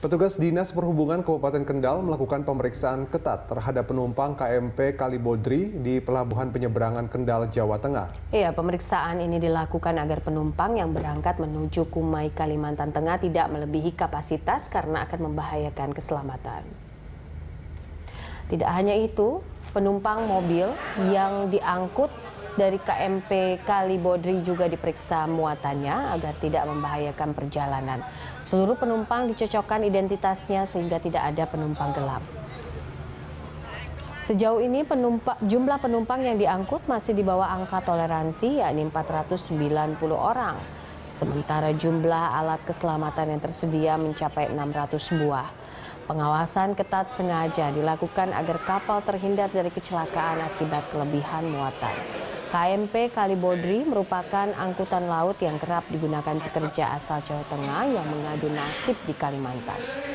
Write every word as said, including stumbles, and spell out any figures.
Petugas Dinas Perhubungan Kabupaten Kendal melakukan pemeriksaan ketat terhadap penumpang K M P Kalibodri di Pelabuhan Penyeberangan Kendal, Jawa Tengah. Iya, pemeriksaan ini dilakukan agar penumpang yang berangkat menuju Kumai, Kalimantan Tengah tidak melebihi kapasitas karena akan membahayakan keselamatan. Tidak hanya itu, penumpang mobil yang diangkut dari K M P Kalibodri juga diperiksa muatannya agar tidak membahayakan perjalanan. Seluruh penumpang dicocokkan identitasnya sehingga tidak ada penumpang gelap. Sejauh ini penumpang, jumlah penumpang yang diangkut masih di bawah angka toleransi, yakni empat ratus sembilan puluh orang. Sementara jumlah alat keselamatan yang tersedia mencapai enam ratus buah. Pengawasan ketat sengaja dilakukan agar kapal terhindar dari kecelakaan akibat kelebihan muatan. K M P Kalibodri merupakan angkutan laut yang kerap digunakan pekerja asal Jawa Tengah yang mengadu nasib di Kalimantan.